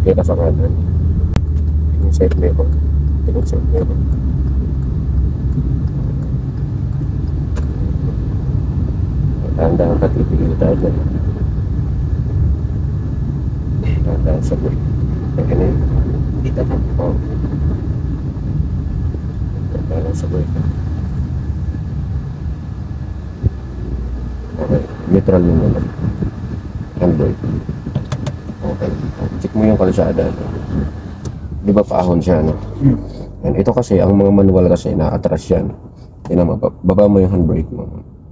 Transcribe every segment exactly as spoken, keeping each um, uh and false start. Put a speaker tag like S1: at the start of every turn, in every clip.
S1: kita sa kanan. Yung side mirror. Yung side mirror. Dahan-dahan ka, titigil tayo dyan. Dahan-dahan sa brake. Kaya na yun. Dito na. Oo. Dahan-dahan sa brake. Okay. Neutral yun naman. Handbrake. Okay. Check mo yung kalsada. Di ba paahon siya, no? Yan. Ito kasi, ang mga manual kasi, na-atras yan. Yan ang baba mo yung handbrake mo.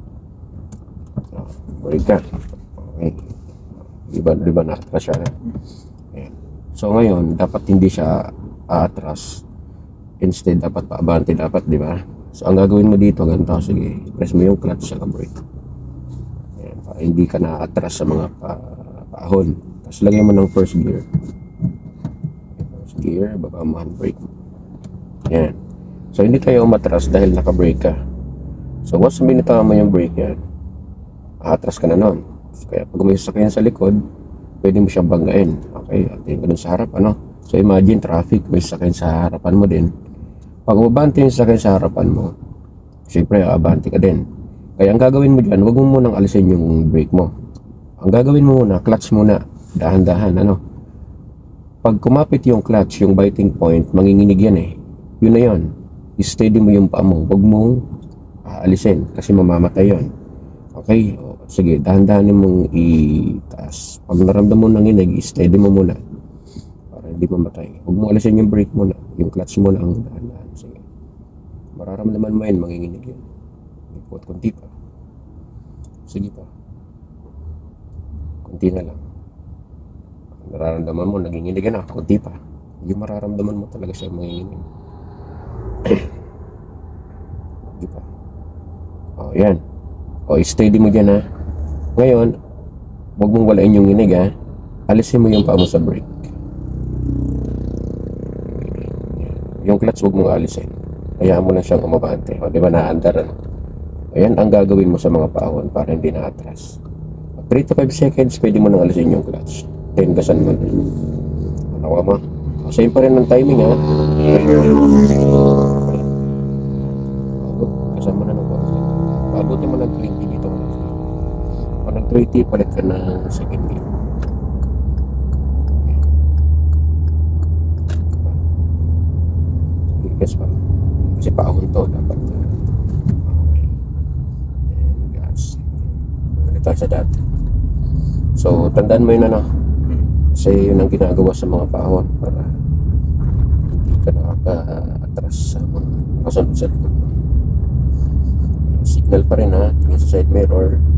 S1: Brake ka. Okay. Di ba, di ba na-atras siya? Yan. So ngayon, dapat hindi siya aatras. Instead, dapat paabante dapat, di ba? So ang gagawin mo dito, ganito, sige, press mo yung clutch sa brake. Yan. Para hindi ka na-atras sa mga pa paahon. Tapos lagyan mo ng first gear. First gear, baba mo handbrake. Yan. So hindi tayo umatras dahil naka-brake ka. So once binitaw mo yung brake yan, atras ka na nun. So, kaya pag may sasakyan sa likod, pwede mo siyang banggain. Okay, at yun ganun sa harap, ano? So imagine traffic, may sasakyan sa harapan mo din. Pag umabante yung sasakyan sa harapan mo, syempre abante ka din. Kaya ang gagawin mo dyan, huwag mo munang alisin yung brake mo. Ang gagawin mo muna, clutch muna, dahan-dahan, ano? Pag kumapit yung clutch, yung biting point, manginginig yan eh. Yun na yun. I-steady mo yung paa mo, huwag mong aalisin kasi mamamatay yun. Okay, o, sige, dahan-dahan mong itaas. Pag naramdam mo nanginig, i-steady mo muna para hindi mamatay. Huwag mo alisin yung brake muna, yung clutch muna ang dahan-dahan. Sige, mararamdaman mo yun, manginginig yun. Ipot, kunti pa. Sige pa. Kunti na lang. Nararamdaman mo, naginginig na, kunti pa. Yung mararamdaman mo talaga siya manginginig. Kunti pa. O, yan. O, steady mo dyan, ha. Ngayon, huwag mong walain yung inig, ha. Alisin mo yung paa mo sa brake. Yung clutch, huwag mong alisin. Hayaan mo na siyang umabante. O, di ba, naandar, ano? Ayan ang gagawin mo sa mga paahon para hindi na-atras. three to five seconds, pwede mo nang alisin yung clutch. Then, gasan mo. Nawa mo. O, same pa rin ng timing, ha. Gasan mo na ng konti. Pabuti mo ng twenty dito. Pag nag twenty, palit ka ng second gear. Gas pa. Kasi paahon to, dapat. Okay. Then, gas. Ganito sa dati. So, tandaan mo yun, ano. Kasi yun ang ginagawa sa mga paahon para hindi ka nakaka-atras sa mga kasunod sa likod. Signal pa rin, ha. Tingin sa side mirror.